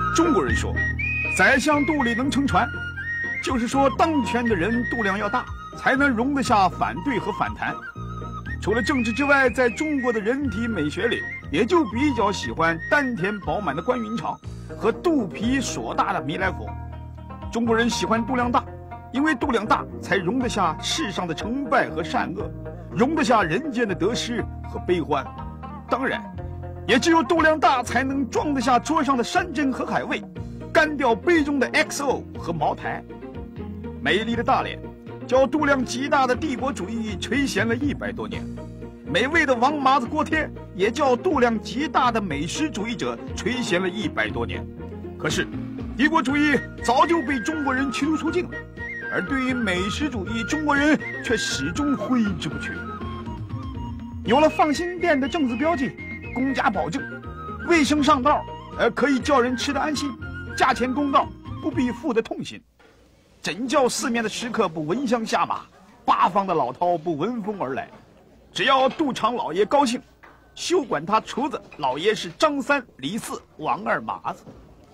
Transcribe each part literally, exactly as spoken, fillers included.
中国人说，宰相肚里能撑船，就是说当权的人肚量要大，才能容得下反对和反弹。除了政治之外，在中国的人体美学里，也就比较喜欢丹田饱满的关云长和肚皮硕大的弥勒佛。中国人喜欢肚量大，因为肚量大才容得下世上的成败和善恶，容得下人间的得失和悲欢。当然，也只有肚量大才能装得下桌上的山珍和海味，干掉杯中的 X O 和茅台。美丽的大连，叫肚量极大的帝国主义垂涎了一百多年；美味的王麻子锅贴，也叫肚量极大的美食主义者垂涎了一百多年。可是，帝国主义早就被中国人驱逐出境了，而对于美食主义，中国人却始终挥之不去。有了放心店的正字标记，公家保证，卫生上道，呃，可以叫人吃得安心，价钱公道，不必付得痛心。真叫四面的食客不闻香下马，八方的老饕不闻风而来。只要杜长老爷高兴，休管他厨子老爷是张三、李四、王二麻子。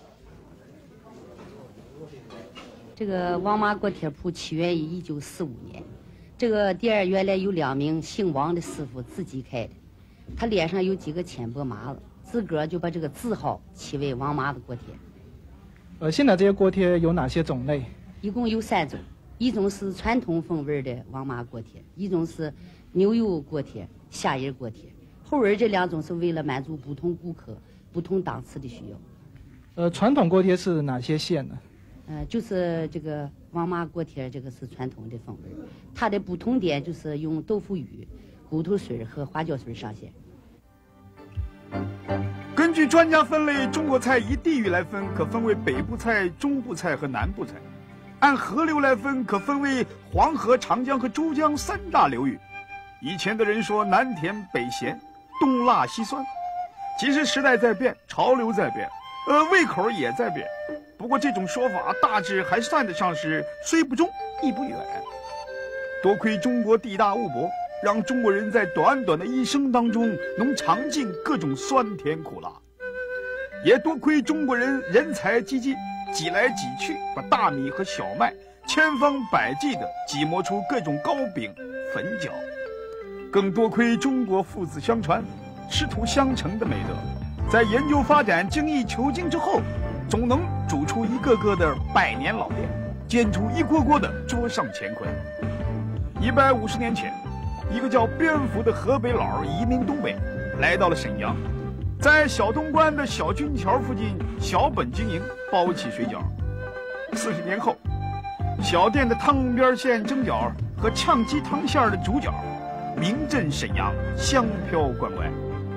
这个王麻锅贴铺起源于一九四五年，这个店原来有两名姓王的师傅自己开的，他脸上有几个浅薄麻子，自个儿就把这个字号起为王麻子锅贴。 呃，现在这些锅贴有哪些种类？ 一共有三种，一种是传统风味的王麻锅贴，一种是牛油锅贴、虾仁锅贴。后边这两种是为了满足不同顾客、不同档次的需要。 呃，传统锅贴是哪些馅呢？ 呃，就是这个王麻锅贴，这个是传统的风味，它的不同点就是用豆腐乳、骨头水和花椒水上馅。 根据专家分类，中国菜以地域来分，可分为北部菜、中部菜和南部菜；按河流来分，可分为黄河、长江和珠江三大流域。以前的人说南甜北咸，东辣西酸，其实时代在变，潮流在变，呃，胃口也在变。不过这种说法大致还算得上是虽不中亦不远。多亏中国地大物博，让中国人在短短的一生当中能尝尽各种酸甜苦辣。也多亏中国人人才济济，挤来挤去，把大米和小麦千方百计地挤磨出各种糕饼粉饺。更多亏中国父子相传，师徒相承的美德，在研究发展精益求精之后，总能煮出一个个的百年老店，煎出一锅锅的桌上乾坤。一百五十年前，一个叫边福的河北佬移民东北，来到了沈阳，在小东关的小军桥附近小本经营，包起水饺。四十年后，小店的汤边馅蒸饺和炝鸡汤馅的煮饺，名震沈阳，香飘关外。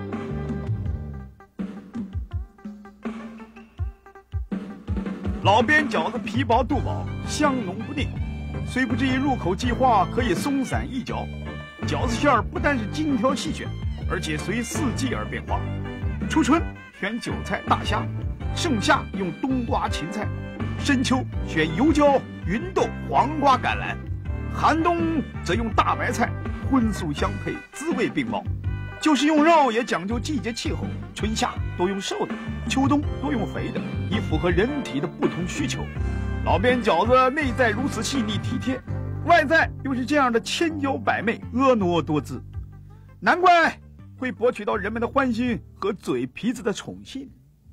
老边饺子皮薄肚饱，香浓不腻，虽不至于入口即化，可以松散易嚼。饺子馅儿不但是精挑细选，而且随四季而变化。初春选韭菜、大虾，盛夏用冬瓜、芹菜，深秋选油椒、芸豆、黄瓜、橄榄，寒冬则用大白菜，荤素相配，滋味并茂。就是用肉也讲究季节气候，春夏多用瘦的，秋冬多用肥的，以符合人体的不同需求。老边饺子内在如此细腻体贴，外在又是这样的千娇百媚，婀娜多姿，难怪会博取到人们的欢心和嘴皮子的宠信。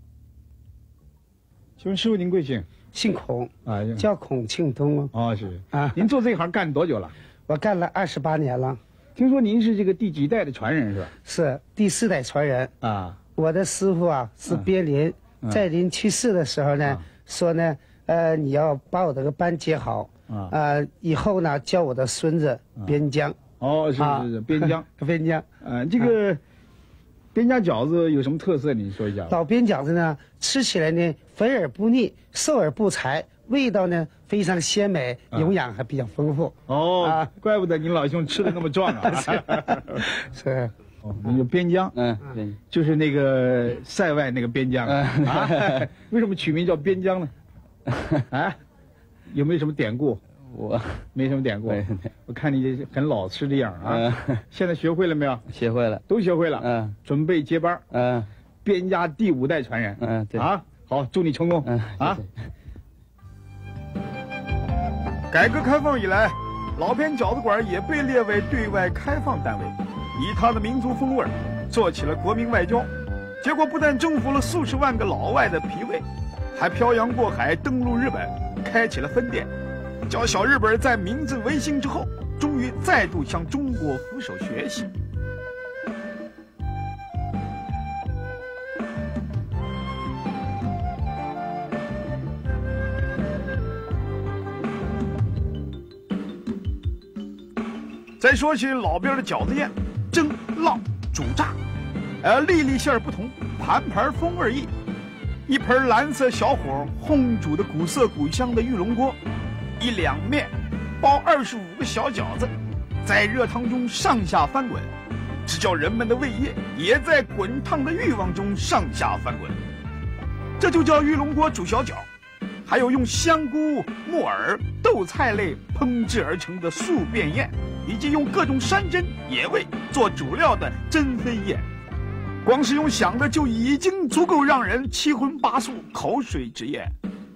请问师傅您贵姓？ 姓孔啊， 叫孔庆东。 哦，是啊。 您做这行干多久了？ 我干了二十八年了。 听说您是这个第几代的传人是吧？ 是第四代传人啊。 我的师傅啊是边林，嗯、在临去世的时候呢，啊、说呢，呃，你要把我这个班接好啊，呃，以后呢叫我的孙子边疆。 哦，是是是，边疆， 边疆。 呃，这个边疆饺子有什么特色？你说一下。 老边饺子呢，吃起来呢肥而不腻，瘦而不柴，味道呢非常鲜美，营养还比较丰富。 哦，啊，怪不得您老兄吃的那么壮啊！ 是。 哦，那个边疆，嗯，就是那个塞外那个边疆啊。为什么取名叫边疆呢？啊，有没有什么典故？ 我没什么典故。我看你很老实的样啊。现在学会了没有？ 学会了， 都学会了。 嗯， 准备接班。 嗯， 边家第五代传人。 嗯，对啊， 好，祝你成功。 嗯啊。 改革开放以来，老边饺子馆也被列为对外开放单位，以它的民族风味做起了国民外交。结果不但征服了数十万个老外的脾胃，还漂洋过海登陆日本，开启了分店，叫小日本在明治维新之后，终于再度向中国俯首学习。再说起老边的饺子宴，蒸、烙、煮、炸，呃，粒粒馅儿不同，盘盘风味异。一盆蓝色小火烘煮的古色古香的玉龙锅，一两面包二十五个小饺子，在热汤中上下翻滚，只叫人们的胃液也在滚烫的欲望中上下翻滚。这就叫玉龙锅煮小饺。还有用香菇、木耳、豆菜类烹制而成的素便宴，以及用各种山珍野味做主料的珍飞宴，光是用想的就已经足够让人七荤八素、口水直咽。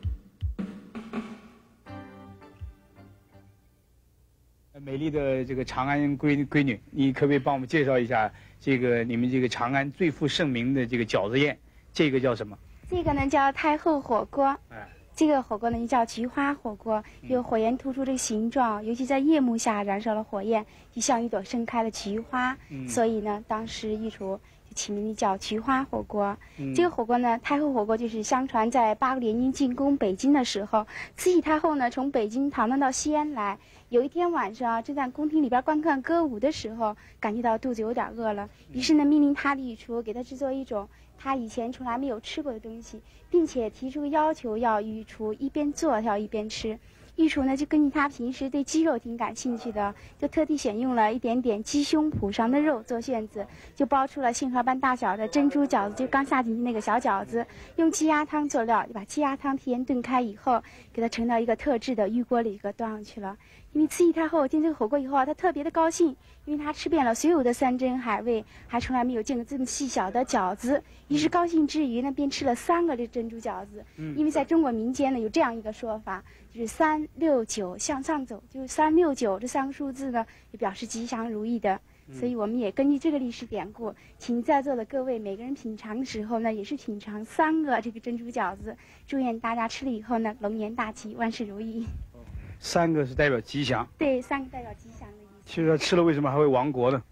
美丽的这个长安闺闺女，你可不可以帮我们介绍一下这个你们这个长安最负盛名的这个饺子宴？这个叫什么？ 这个呢叫太后火锅。 哎。 这个火锅呢就叫菊花火锅，有火焰突出这个形状，尤其在夜幕下燃烧了火焰，就像一朵盛开的菊花，嗯、所以呢，当时御厨就起名叫菊花火锅。嗯、这个火锅呢，太后火锅就是相传在八国联军进攻北京的时候，慈禧太后呢从北京逃难到西安来，有一天晚上正在宫廷里边观看歌舞的时候，感觉到肚子有点饿了，于是呢命令他的御厨给他制作一种他以前从来没有吃过的东西，并且提出要求要御厨一边做要一边吃。御厨呢就根据他平时对鸡肉挺感兴趣的，就特地选用了一点点鸡胸脯上的肉做馅子，就包出了杏核般大小的珍珠饺子，就刚下进去那个小饺子，用鸡鸭汤做料，就把鸡鸭汤提前炖开以后，给它盛到一个特制的玉锅里给端上去了。因为慈禧太后见这个火锅以后啊，她特别的高兴，因为她吃遍了所有的山珍海味，还从来没有见过这么细小的饺子。于是高兴之余呢，便吃了三个这珍珠饺子。嗯，因为在中国民间呢有这样一个说法，就是三六九向上走，就是三六九这三个数字呢，也表示吉祥如意的。所以我们也根据这个历史典故，请在座的各位每个人品尝的时候呢，也是品尝三个这个珍珠饺子，祝愿大家吃了以后呢，龙颜大吉，万事如意。 三个是代表吉祥， 对，三个代表吉祥的意思。 其实吃了为什么还会亡国呢？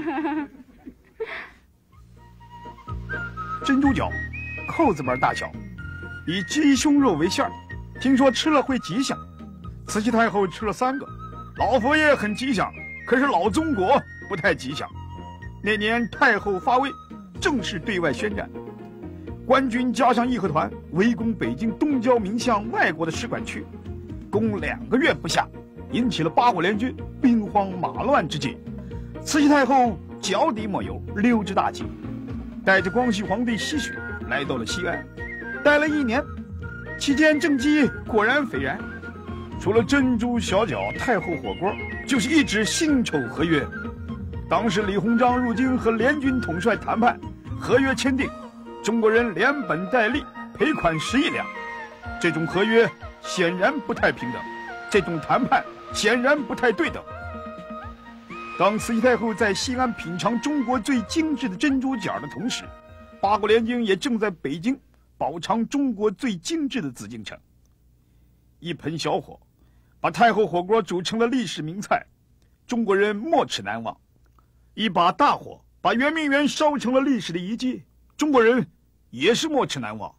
珍珠饺，扣子般大小，以鸡胸肉为馅儿，听说吃了会吉祥。慈禧太后吃了三个，老佛爷很吉祥，可是老中国不太吉祥。那年太后发威，正式对外宣战，官军加上义和团围攻北京东郊民巷外国的使馆区。攻两个月不下，引起了八国联军兵荒马乱之际，慈禧太后脚底抹油，溜之大吉，带着光绪皇帝吸血来到了西安，待了一年，期间政绩果然斐然，除了珍珠小饺、太后火锅，就是一纸辛丑合约。当时李鸿章入京和联军统帅谈判，合约签订，中国人连本带利赔款十亿两，这种合约显然不太平等，这种谈判显然不太对等。当慈禧太后在西安品尝中国最精致的珍珠饺的同时，八国联军也正在北京饱尝中国最精致的紫禁城。一盆小火把太后火锅煮成了历史名菜，中国人没齿难忘；一把大火把圆明园烧成了历史的遗迹，中国人也是没齿难忘。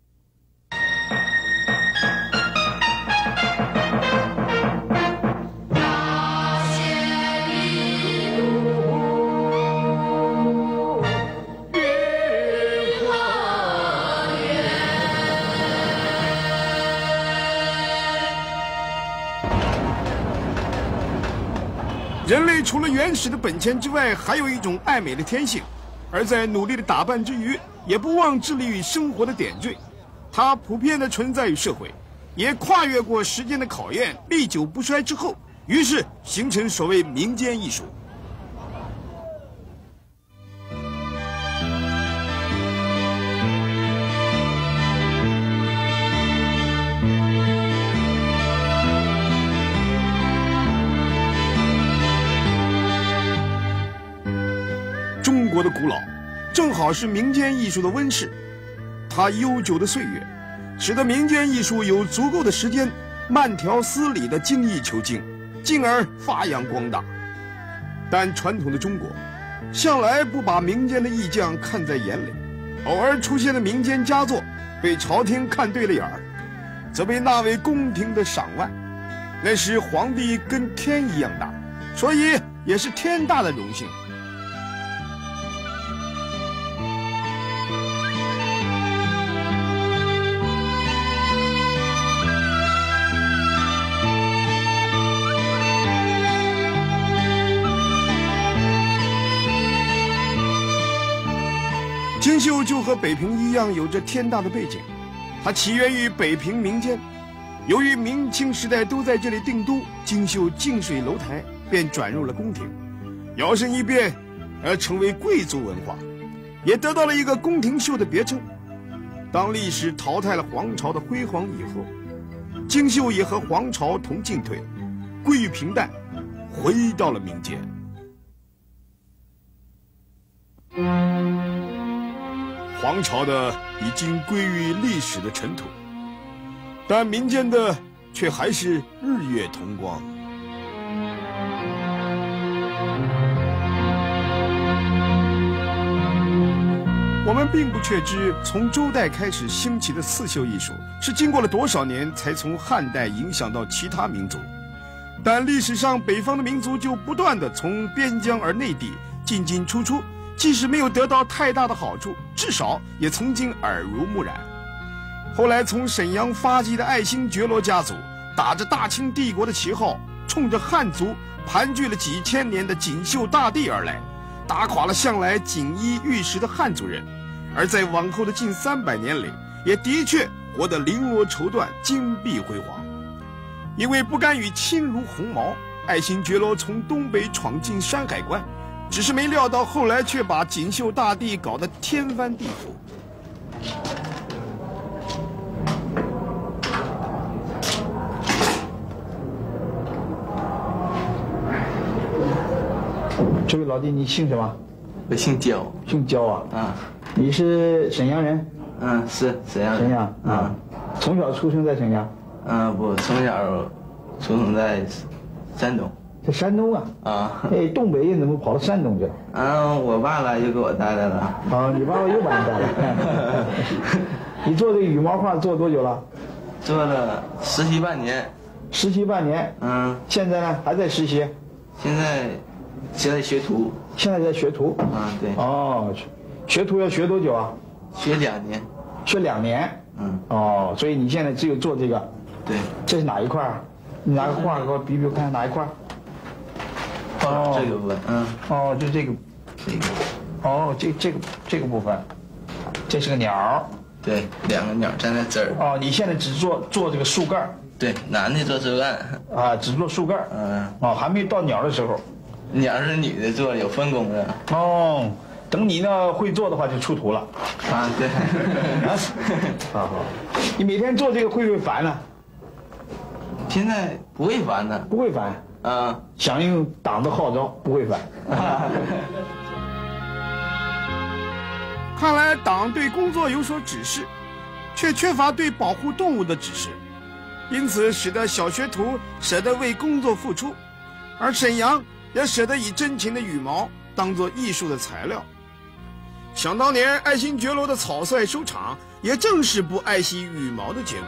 人类除了原始的本钱之外，还有一种爱美的天性，而在努力的打扮之余，也不忘致力于生活的点缀。它普遍的存在于社会，也跨越过时间的考验，历久不衰之后，于是形成所谓民间艺术。 好是民间艺术的温室。它悠久的岁月，使得民间艺术有足够的时间慢条斯理地精益求精，进而发扬光大。但传统的中国向来不把民间的艺匠看在眼里，偶尔出现的民间佳作被朝廷看对了眼儿，则被纳为宫廷的赏玩。那时皇帝跟天一样大，所以也是天大的荣幸。京绣就和北平一样，有着天大的背景。它起源于北平民间，由于明清时代都在这里定都，京绣近水楼台，便转入了宫廷，摇身一变而成为贵族文化，也得到了一个宫廷绣的别称。当历史淘汰了皇朝的辉煌以后，京绣也和皇朝同进退，归于平淡，回到了民间。皇朝的已经归于历史的尘土，但民间的却还是日月同光。我们并不确知从周代开始兴起的刺绣艺术是经过了多少年才从汉代影响到其他民族，但历史上北方的民族就不断地从边疆而内地进进出出，即使没有得到太大的好处，至少也曾经耳濡目染。后来从沈阳发迹的爱新觉罗家族，打着大清帝国的旗号，冲着汉族盘踞了几千年的锦绣大地而来，打垮了向来锦衣玉食的汉族人，而在往后的近三百年里，也的确活得绫罗绸缎，金碧辉煌。因为不甘与亲如鸿毛，爱新觉罗从东北闯进山海关，只是没料到后来却把锦绣大地搞得天翻地覆。 这位老弟，你姓什么？ 我姓焦。 姓焦啊？ 啊。 你是沈阳人？ 嗯，是沈阳人。 沈阳啊。从小出生在沈阳？ 嗯，不，从小出生在山东。 在山东啊？ 啊。 哎，东北人怎么跑到山东去了？ 嗯，我爸来就给我带来了。 啊，你爸爸又把你带来。你做这个羽毛画做多久了？ 做了实习半年。 实习半年。 嗯。 现在呢，还在实习？ 现在。现在学徒， 现在在学徒。 啊，对。 哦，学徒要学多久啊？ 学两年。 学两年。 嗯。 哦，所以你现在只有做这个。 对。 这是哪一块？你拿个画给我比比看，哪一块？ 哦，这个部分。嗯。 哦，就这个。 这个。 哦，这这个这个部分，这是个鸟。 对，两个鸟站在这儿。 哦，你现在只做做这个树干。 对，男的做树干。 啊，只做树干。 嗯。 哦，还没到鸟的时候。 鸟是女的做，有分工的。 哦，等你呢会做的话就出徒了。 啊，对。 好好，你每天做这个会不会烦呢？ 现在不会烦的。 不会烦。 啊， 响应党的号召，不会烦。 看来党对工作有所指示，却缺乏对保护动物的指示，因此使得小学徒舍得为工作付出，而沈阳也舍得以真情的羽毛当作艺术的材料。想当年爱新觉罗的草率收场，也正是不爱惜羽毛的结果。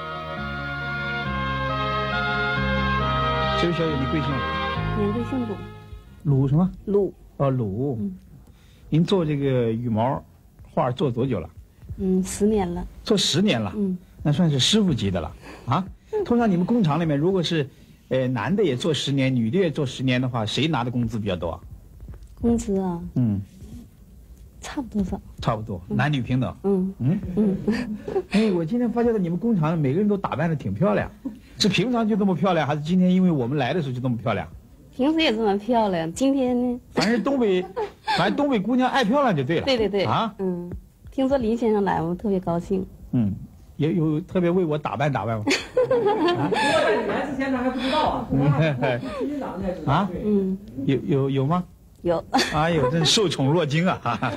这位小姐，你贵姓？ 您贵姓鲁？ 鲁什么？ 鲁。 哦，鲁。 嗯。 您做这个羽毛画做多久了？ 嗯，十年了。 做十年了。 嗯。 那算是师傅级的了啊！通常你们工厂里面，如果是呃男的也做十年，女的也做十年的话，谁拿的工资比较多啊？ 工资啊？ 嗯。 差不多少？ 差不多，嗯、男女平等。 嗯嗯嗯。哎，我今天发现了你们工厂每个人都打扮的挺漂亮，是平常就这么漂亮，还是今天因为我们来的时候就这么漂亮？ 平时也这么漂亮，今天呢？ 反正东北，反正东北姑娘爱漂亮就对了。 对对对。 啊。 嗯，听说林先生来，我特别高兴。 嗯，也有特别为我打扮打扮吗？ 啊，来之前咱还不知道啊。 啊？嗯，有有有吗？ 有。 哎呦，真受宠若惊啊！哈哈。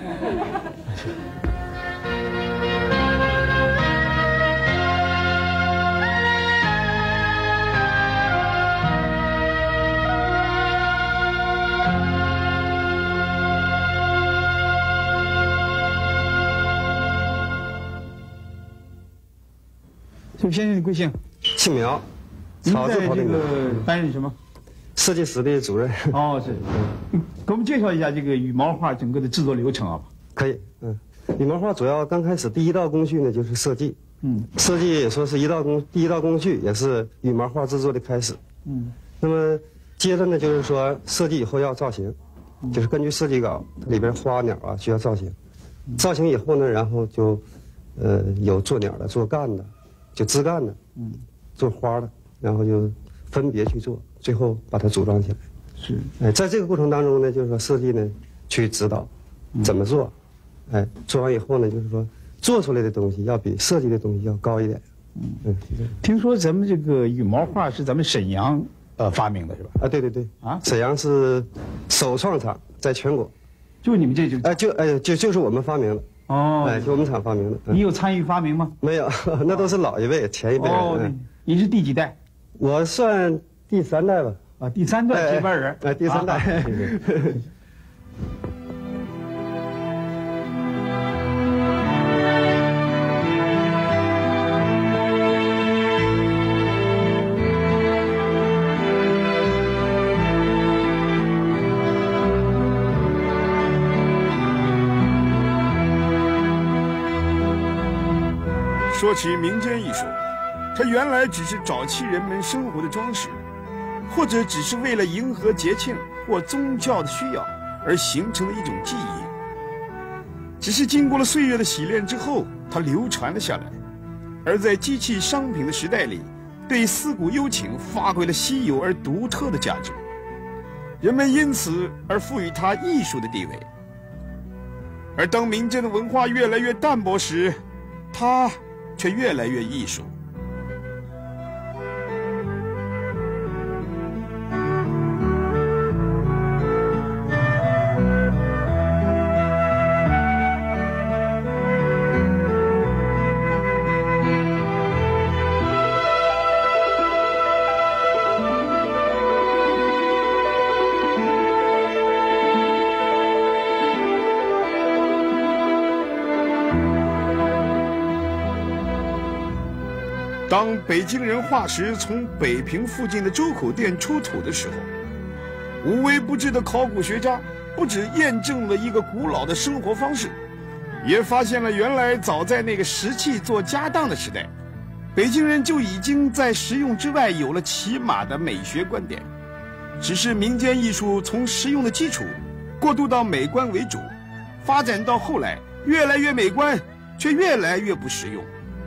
这位先生，贵姓？ 姓苗，草字头的苗。 担任什么？ 设计室的主任。 哦，是。给我们介绍一下这个羽毛画整个的制作流程啊。 可以，嗯，羽毛画主要刚开始第一道工序呢就是设计，嗯，设计也说是一道工第一道工序，也是羽毛画制作的开始，嗯。那么接着呢就是说设计以后要造型，嗯、就是根据设计稿里边花鸟啊需要造型，嗯、造型以后呢，然后就，呃，有做鸟的，做干的。就枝干的，嗯，做花的，然后就分别去做，最后把它组装起来。是，哎，在这个过程当中呢，就是说设计呢去指导怎么做，嗯、哎，做完以后呢，就是说做出来的东西要比设计的东西要高一点。嗯嗯， 听说咱们这个羽毛画是咱们沈阳呃发明的是吧？ 啊，对对对，啊，沈阳是首创厂，在全国， 就你们这就哎就哎就就是我们发明的。 哦， 哎，就我们厂发明的。 你有参与发明吗？ 没有，那都是老一辈、前一辈人。 哦，你是第几代？ 我算第三代吧。 啊，第三代接班人。 哎，第三代。 说起民间艺术，它原来只是早期人们生活的装饰，或者只是为了迎合节庆或宗教的需要而形成的一种技艺。只是经过了岁月的洗练之后，它流传了下来，而在机器商品的时代里，对思古幽情发挥了稀有而独特的价值，人们因此而赋予它艺术的地位。而当民间的文化越来越淡薄时，它却越来越艺术。当北京人画石从北平附近的周口店出土的时候，无微不至的考古学家不只验证了一个古老的生活方式，也发现了原来早在那个石器做家当的时代，北京人就已经在实用之外有了起码的美学观点。只是民间艺术从实用的基础过渡到美观为主，发展到后来越来越美观，却越来越不实用。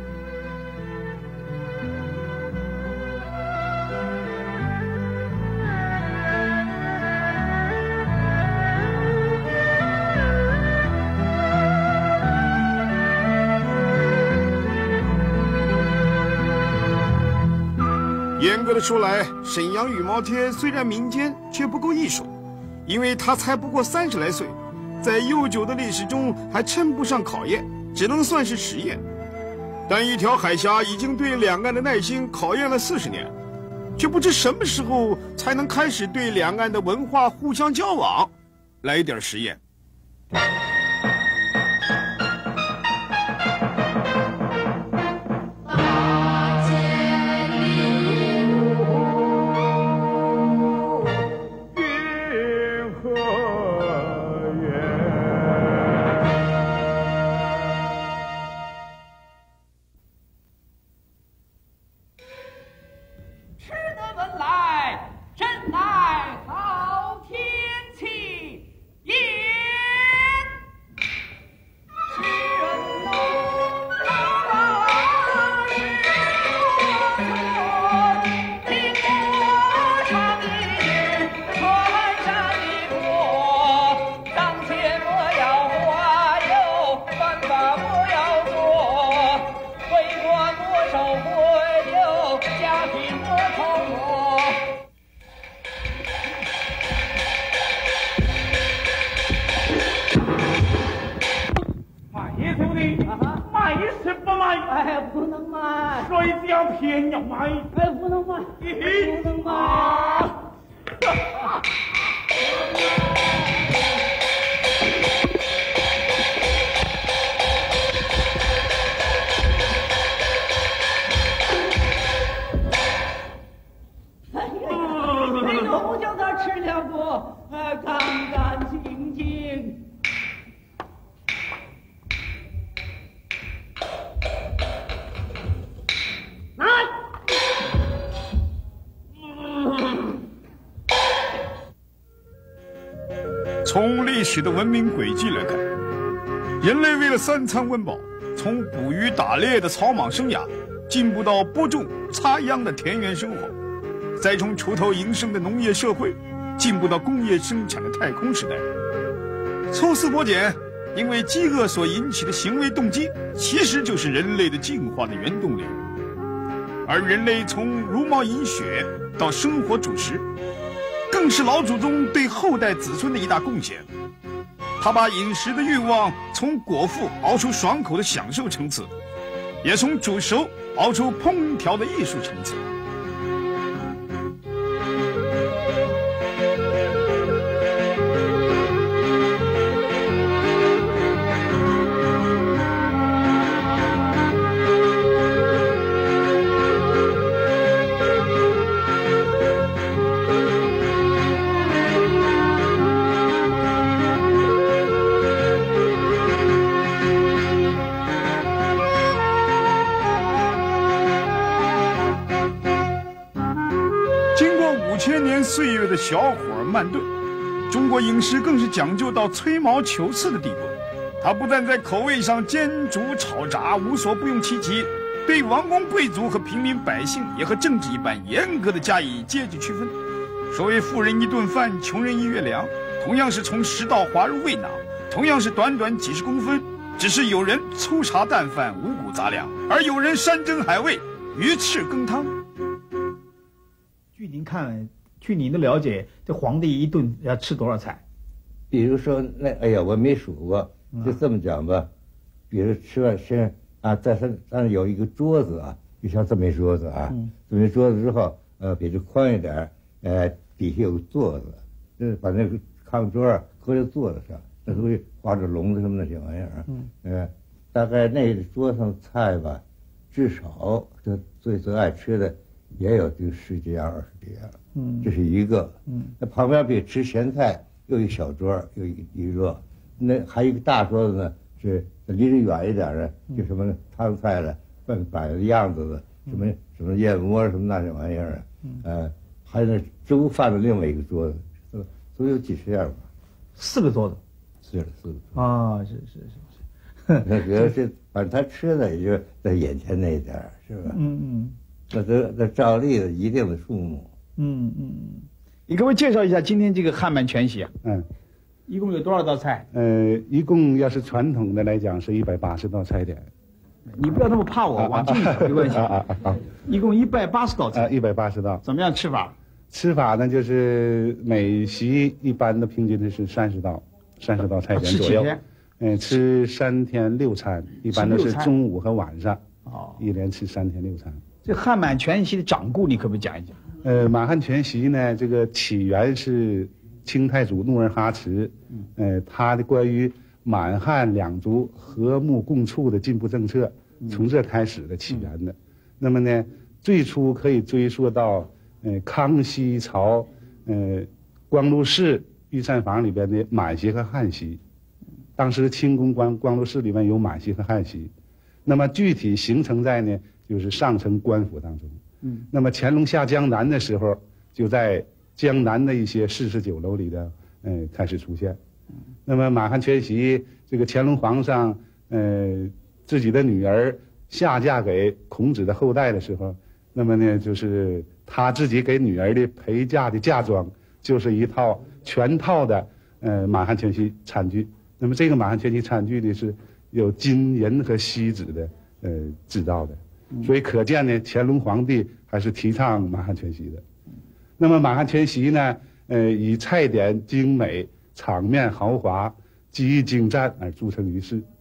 严格的说来，沈阳羽毛贴虽然民间，却不够艺术，因为它才不过三十来岁，在悠久的历史中还称不上考验，只能算是实验。但一条海峡已经对两岸的耐心考验了四十年，却不知什么时候才能开始对两岸的文化互相交往来点实验。 卖是不卖？ 哎，不能卖。 谁家偏要卖？ 哎，不能卖，不能卖。那个我叫他吃两个，哎，干干净净。来。 从历史的文明轨迹来看，人类为了三餐温饱，从捕鱼打猎的草莽生涯，进步到播种插秧的田园生活，再从锄头营生的农业社会，进步到工业生产的太空时代。抽丝剥茧，因为饥饿所引起的行为动机，其实就是人类的进化的原动力。而人类从茹毛饮血到生活主食，更是老祖宗对后代子孙的一大贡献。他把饮食的欲望从果腹熬出爽口的享受层次，也从煮熟熬出烹调的艺术层次。千年岁月的小火慢炖，中国饮食更是讲究到吹毛求疵的地步。它不但在口味上煎煮炒炸无所不用其极，对王公贵族和平民百姓也和政治一般严格的加以阶级区分。所谓富人一顿饭，穷人一月粮，同样是从食道滑入胃囊，同样是短短几十公分，只是有人粗茶淡饭五谷杂粮，而有人山珍海味鱼翅羹汤。 据您看，据您的了解，这皇帝一顿要吃多少菜？ 比如说，那哎呀，我没数过，就这么讲吧。比如吃完先啊，在上上有一个桌子啊，就像这么一桌子啊，嗯、这么一桌子之后，呃，比这宽一点，呃，底下有个座子，就是把那个炕桌啊搁在座子上，那都会画着笼子什么那些玩意儿。嗯，呃，大概那桌上菜吧，至少这最最爱吃的。也有这十几样二十几样，嗯，这是一个，嗯，那旁边比吃咸菜又一小桌，又一一桌，那还有一个大桌子呢，是离得远一点的，就什么汤菜了，摆摆的样子的，什么什么燕窝什么那些玩意儿，嗯，呃，还有那粥饭的另外一个桌子，都有几十样吧， 四个桌子， 是四个啊，是是是是，那主要是反正他吃的也就在眼前那一点，是吧？ 嗯嗯。 那这那照例的一定的数目。 嗯嗯，你给我介绍一下今天这个汉满全席啊。嗯，一共有多少道菜？ 呃，一共要是传统的来讲是一百八十道菜点。 你不要那么怕我，往近一点没关系。啊啊啊！一共一百八十道菜。 啊，一百八十道。 怎么样吃法？ 吃法呢，就是每席一般的平均的是三十道，三十道菜点左右。吃几天？嗯，吃三天六餐，一般都是中午和晚上。哦。一连吃三天六餐。 这汉满全席的掌故，你可不可以讲一讲？ 呃，满汉全席呢，这个起源是清太祖努尔哈赤，嗯，呃，他的关于满汉两族和睦共处的进步政策，从这开始的起源的。嗯、那么呢，最初可以追溯到呃康熙朝，呃光禄寺御膳房里边的满席和汉席，当时清宫光光禄寺里面有满席和汉席，那么具体形成在呢。就是上层官府当中，嗯，那么乾隆下江南的时候，就在江南的一些士士酒楼里的，呃，开始出现。嗯、那么满汉全席，这个乾隆皇上，呃，自己的女儿下嫁给孔子的后代的时候，那么呢，就是他自己给女儿的陪嫁的嫁妆，就是一套全套的，呃，满汉全席餐具。那么这个满汉全席餐具呢，是有金银和锡纸的，呃，制造的。所以可见呢，乾隆皇帝还是提倡满汉全席的。那么满汉全席呢，呃，以菜点精美、场面豪华、技艺精湛而著称于世。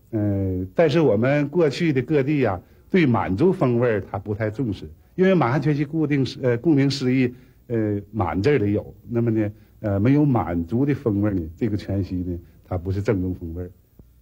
嗯、呃，但是我们过去的各地呀、啊，对满族风味它不太重视，因为满汉全席固定是呃顾名思义，呃满字里有，那么呢呃没有满族的风味呢，这个全席呢它不是正宗风味。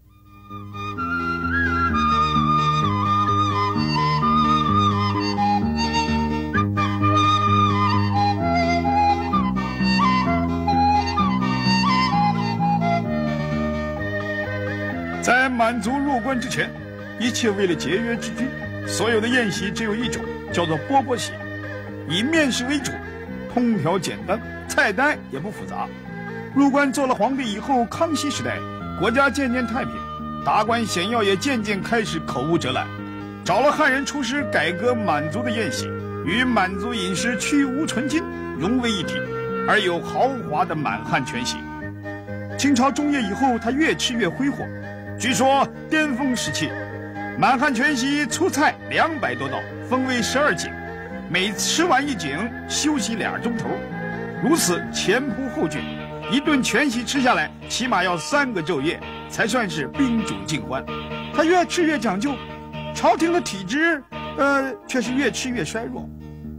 在满族入关之前，一切为了节约之君，所有的宴席只有一种，叫做饽饽席，以面食为主，烹调简单，菜单也不复杂。入关做了皇帝以后，康熙时代，国家渐渐太平，达官显要也渐渐开始口无遮拦，找了汉人厨师改革满族的宴席，与满族饮食去无存菁，融为一体，而有豪华的满汉全席。清朝中叶以后，它越吃越挥霍。据说巅峰时期，满汉全席出菜两百多道，分为十二景，每吃完一景休息俩钟头，如此前仆后继，一顿全席吃下来，起码要三个昼夜，才算是宾主尽欢。他越吃越讲究，朝廷的体制，呃，却是越吃越衰弱。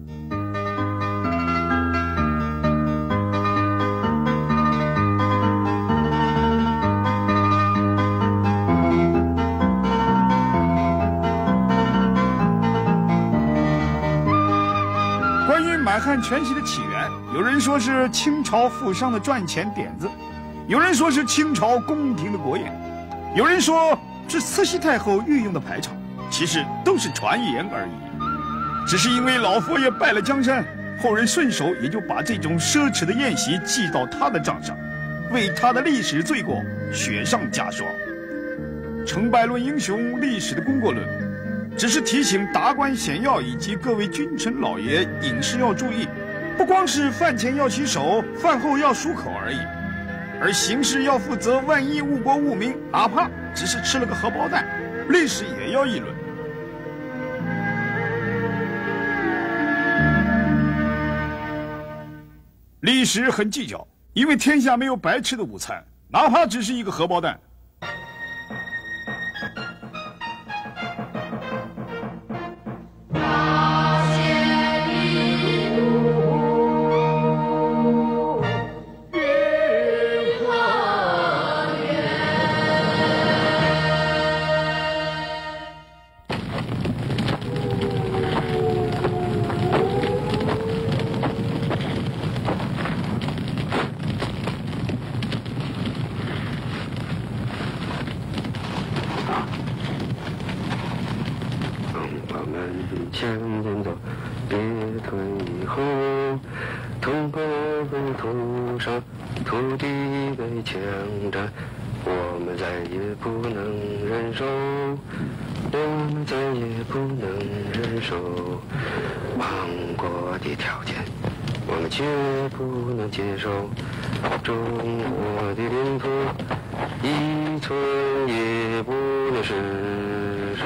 满汉全席的起源，有人说是清朝富商的赚钱点子，有人说是清朝宫廷的国宴，有人说是慈禧太后御用的排场，其实都是传言而已。只是因为老佛爷败了江山，后人顺手也就把这种奢侈的宴席记到他的账上，为他的历史罪过雪上加霜。成败论英雄，历史的功过论，只是提醒达官显要以及各位君臣老爷饮食要注意，不光是饭前要洗手，饭后要漱口而已，而行事要负责，万一误国误民，哪怕只是吃了个荷包蛋，历史也要议论。历史很计较，因为天下没有白吃的午餐，哪怕只是一个荷包蛋。 前进走，别退后。同胞们头上土地被强占，我们再也不能忍受，我们再也不能忍受亡国的条件，我们绝不能接受。中国的领土一寸也不能失守。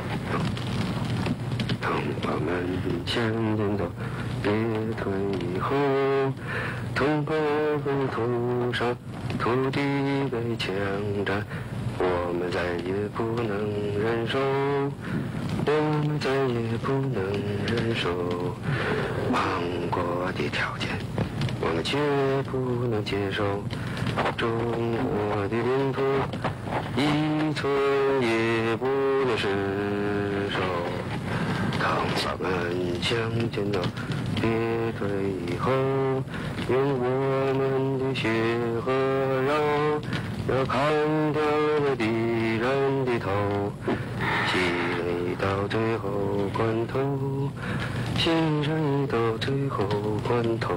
同胞们前进走，别退后。同胞们头上土地被强占，我们再也不能忍受，我们再也不能忍受亡国的条件，我们绝不能接受。中国的领土一寸也不能失守。同胞们向前走，别退后，用我们的血和肉，要砍掉了敌人的头，牺牲到最后关头，牺牲到最后关头。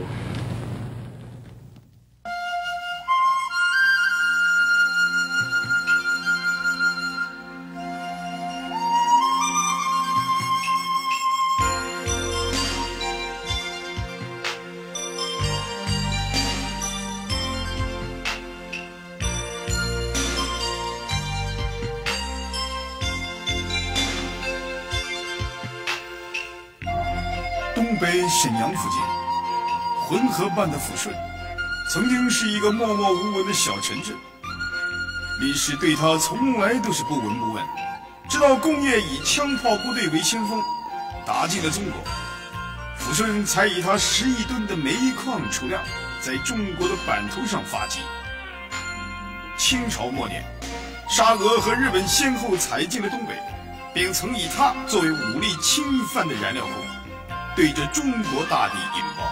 东北沈阳附近，浑河畔的抚顺，曾经是一个默默无闻的小城镇。 历史对他从来都是不闻不问，直到工业以枪炮部队为先锋，打进了中国，抚顺才以他十亿吨的煤矿储量，在中国的版图上发迹。清朝末年，沙俄和日本先后踩进了东北，并曾以它作为武力侵犯的燃料库，对着中国大地引爆。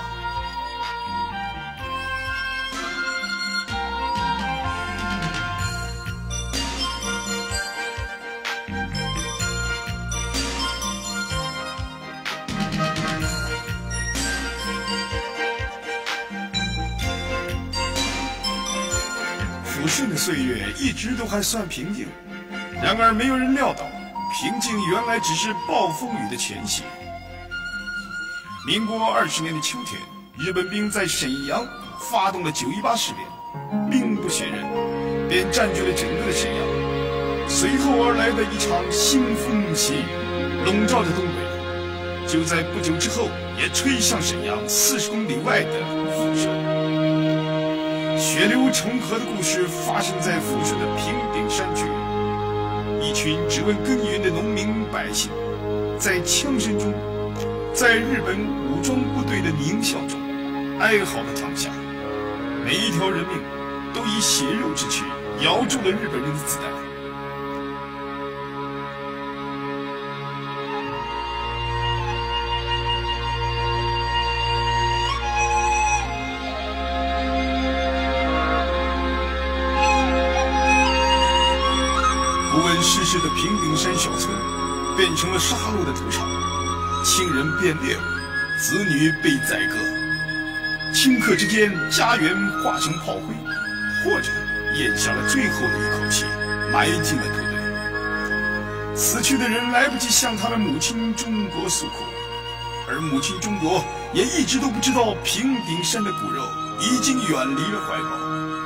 抚顺的岁月一直都还算平静，然而没有人料到，平静原来只是暴风雨的前夕。民国二十年的秋天，日本兵在沈阳发动了九一八事变，兵不血刃，便占据了整个的沈阳。随后而来的一场腥风血雨，笼罩着东北，就在不久之后，也吹向沈阳四十公里外的抚顺。血流成河的故事发生在抚顺的平顶山区，一群只问耕耘的农民百姓，在枪声中，在日本武装部队的狞笑中，哀嚎地躺下。每一条人命都以血肉之躯摇中了日本人的子弹。不问世事的平顶山小村，变成了杀戮的土场，亲人变猎物，子女被宰割，顷刻之间，家园化成炮灰，或者咽下了最后的一口气，埋进了土堆。死去的人来不及向他们母亲中国诉苦，而母亲中国也一直都不知道平顶山的骨肉已经远离了怀抱。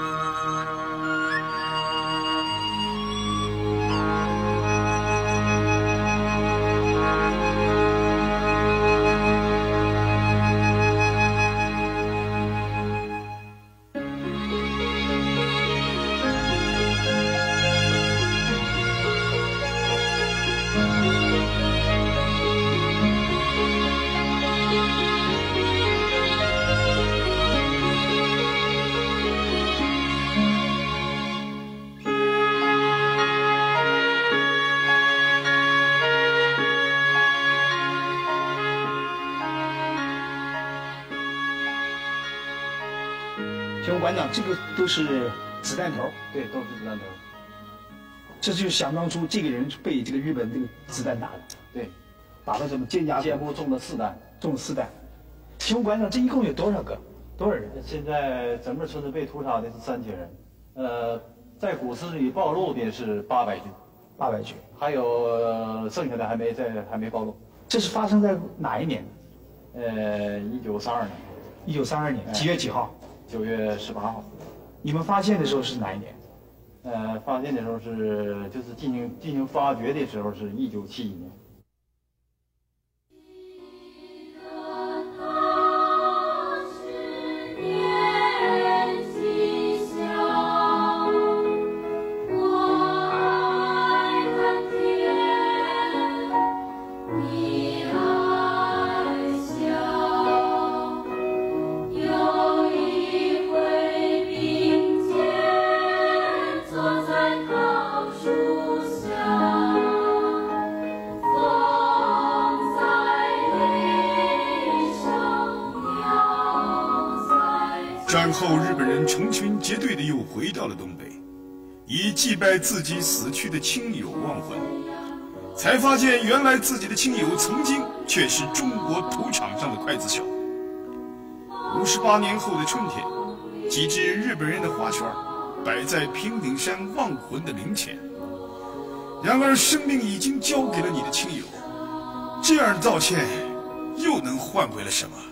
请问馆长，这个都是子弹头？ 对，都是子弹头。 这就是想当初这个人被这个日本这个子弹打的。 对， 打到什么肩胛骨？ 肩部中了四弹， 中了四弹。请问馆长，这一共有多少个？多少人？ 现在整个村子被屠杀的是三千人，呃，在古尸里暴露的是八百具， 八百具， 还有、呃、剩下的还没在还没暴露。 这是发生在哪一年？ 呃，一九三二年。 一九三二年几月几号？ 九月十八号。 你们发现的时候是哪一年？ 呃，发现的时候是就是进行进行发掘的时候是一九七一年。 战后，日本人成群结队的又回到了东北，以祭拜自己死去的亲友忘魂，才发现原来自己的亲友曾经却是中国土场上的刽子手。五十八年后的春天，几只日本人的花圈摆在平顶山忘魂的灵前。然而，生命已经交给了你的亲友，这样的道歉又能换回了什么？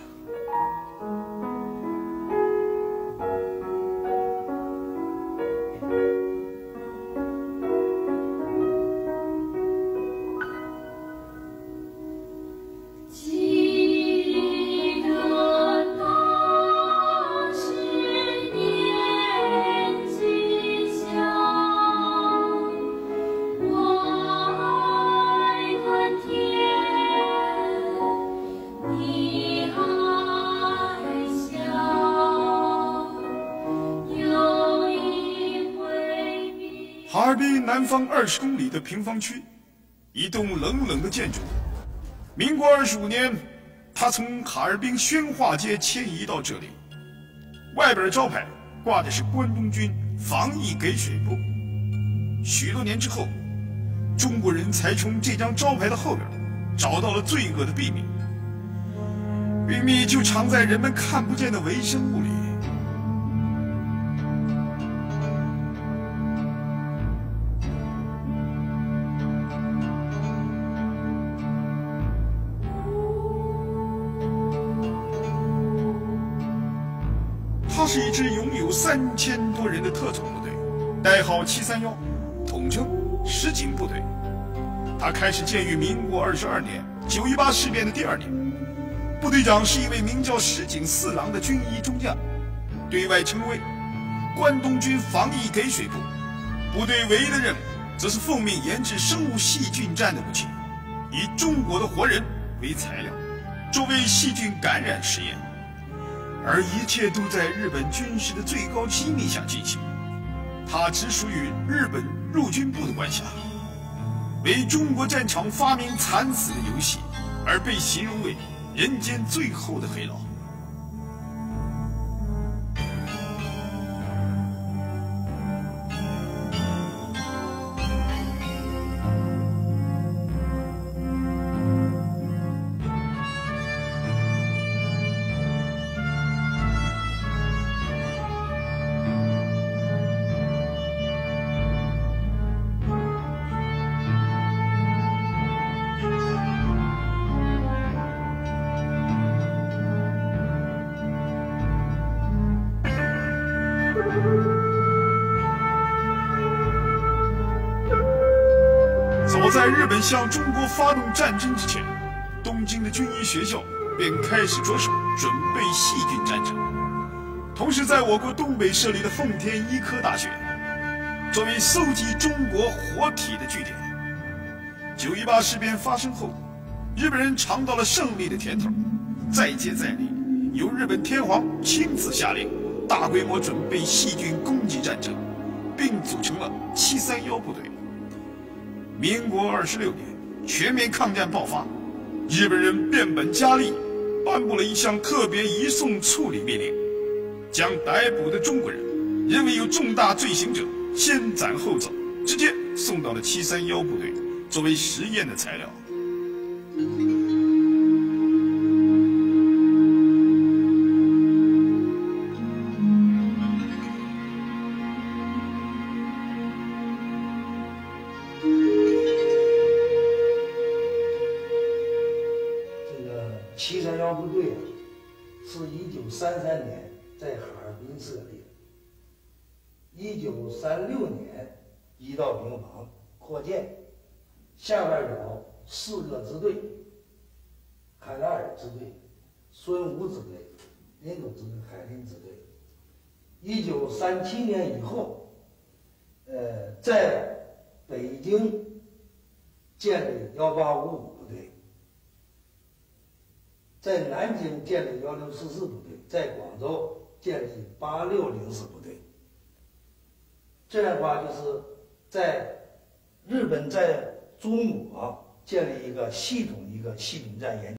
京南方二十公里的平房区，一栋冷冷的建筑。民国二十五年，它从哈尔滨宣化街迁移到这里。外边的招牌挂的是关东军防疫给水部。许多年之后，中国人才从这张招牌的后边找到了罪恶的秘密。秘密就藏在人们看不见的微生物里。它是一支拥有三千多人的特种部队，代号七三幺，统称实警部队。它开始建于民国二十二年九一八事变的第二年。部队长是一位名叫石井四郎的军医中将，对外称为关东军防疫给水部。部队唯一的任务则是奉命研制生物细菌战的武器，以中国的活人为材料，作为细菌感染实验。而一切都在日本军事的最高机密下进行，它只属于日本陆军部的管辖，为中国战场发明惨死的游戏，而被形容为人间最后的黑牢。早在日本向中国发动战争之前，东京的军医学校便开始着手准备细菌战争。同时，在我国东北设立的奉天医科大学，作为搜集中国活体的据点。九一八事变发生后，日本人尝到了胜利的甜头，再接再厉，由日本天皇亲自下令，大规模准备细菌攻击战争，并组成了七三幺部队。民国二十六年，全面抗战爆发，日本人变本加厉，颁布了一项特别移送处理命令，将逮捕的中国人认为有重大罪行者先斩后奏，直接送到了七三幺部队，作为实验的材料。 七三幺部队啊，是一九三三年在哈尔滨设立，一九三六年移到平房扩建，下边有四个支队：海拉尔支队、孙吴支队、印度支队、海林支队。一九三七年以后，呃，在北京建立幺八五五部队。在南京建立幺六四四部队，在广州建立八六零四部队。这样的话，就是在日本在中国建立一个系统一个细菌战研究。